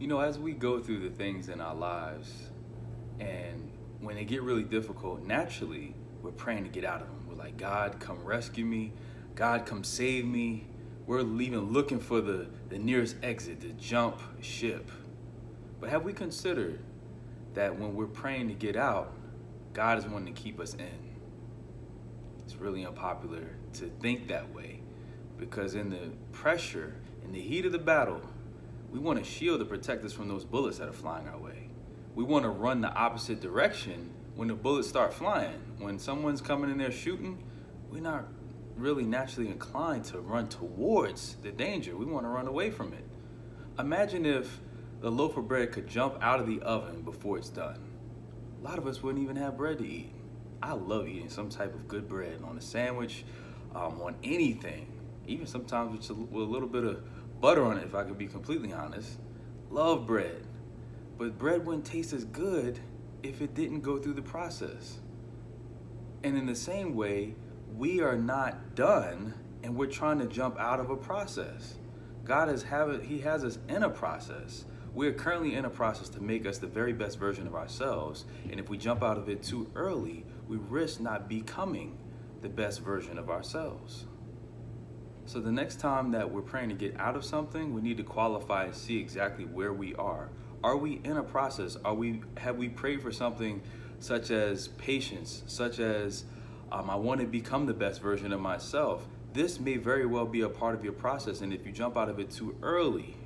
As we go through the things in our lives, and when they get really difficult, naturally, we're praying to get out of them. We're like, God, come rescue me. God, come save me. We're even looking for the nearest exit to jump ship. But have we considered that when we're praying to get out, God is wanting to keep us in? It's really unpopular to think that way, because in the pressure, in the heat of the battle, we want a shield to protect us from those bullets that are flying our way. We want to run the opposite direction when the bullets start flying. When someone's coming in there shooting, we're not really naturally inclined to run towards the danger. We want to run away from it. Imagine if the loaf of bread could jump out of the oven before it's done. A lot of us wouldn't even have bread to eat. I love eating some type of good bread on a sandwich, on anything, even sometimes with a little bit of butter on it, if I could be completely honest. Love bread. But bread wouldn't taste as good if it didn't go through the process. And in the same way, we are not done and we're trying to jump out of a process. He has us in a process. We're currently in a process to make us the very best version of ourselves. And if we jump out of it too early, we risk not becoming the best version of ourselves. So the next time that we're praying to get out of something, we need to qualify and see exactly where we are. Are we in a process? Have we prayed for something such as patience, such as I want to become the best version of myself? This may very well be a part of your process, and if you jump out of it too early,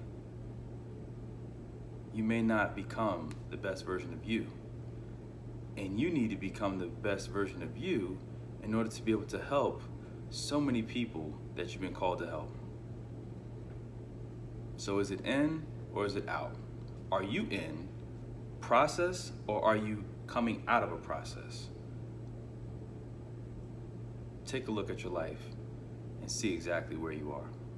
you may not become the best version of you. And you need to become the best version of you in order to be able to help so many people that you've been called to help. So is it in or is it out? Are you in process or are you coming out of a process? Take a look at your life and see exactly where you are.